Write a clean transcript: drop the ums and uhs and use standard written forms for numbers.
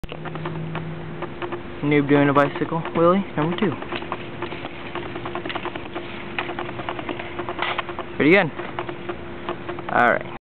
Noob doing a bicycle wheelie, number 2. Pretty good. Alright.